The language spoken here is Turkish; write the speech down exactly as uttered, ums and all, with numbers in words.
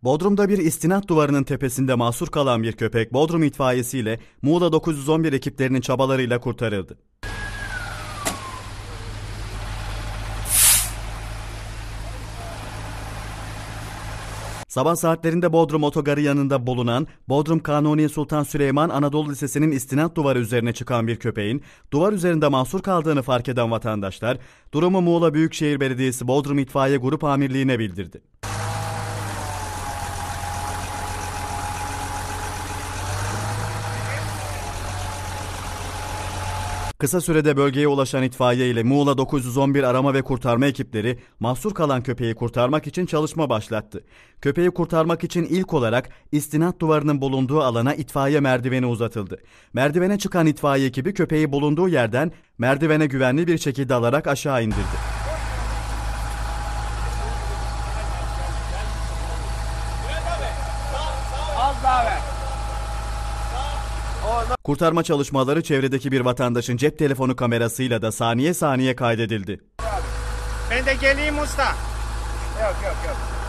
Bodrum'da bir istinat duvarının tepesinde mahsur kalan bir köpek Bodrum itfaiyesi ile Muğla dokuz yüz on bir ekiplerinin çabalarıyla kurtarıldı. Sabah saatlerinde Bodrum Otogarı yanında bulunan Bodrum Kanuni Sultan Süleyman Anadolu Lisesi'nin istinat duvarı üzerine çıkan bir köpeğin duvar üzerinde mahsur kaldığını fark eden vatandaşlar durumu Muğla Büyükşehir Belediyesi Bodrum İtfaiye Grup Amirliği'ne bildirdi. Kısa sürede bölgeye ulaşan itfaiye ile Muğla dokuz yüz on bir arama ve kurtarma ekipleri mahsur kalan köpeği kurtarmak için çalışma başlattı. Köpeği kurtarmak için ilk olarak istinat duvarının bulunduğu alana itfaiye merdiveni uzatıldı. Merdivene çıkan itfaiye ekibi köpeği bulunduğu yerden merdivene güvenli bir şekilde alarak aşağı indirdi. Az daha ver. Kurtarma çalışmaları çevredeki bir vatandaşın cep telefonu kamerasıyla da saniye saniye kaydedildi. Ben de geleyim usta. Yok yok yok.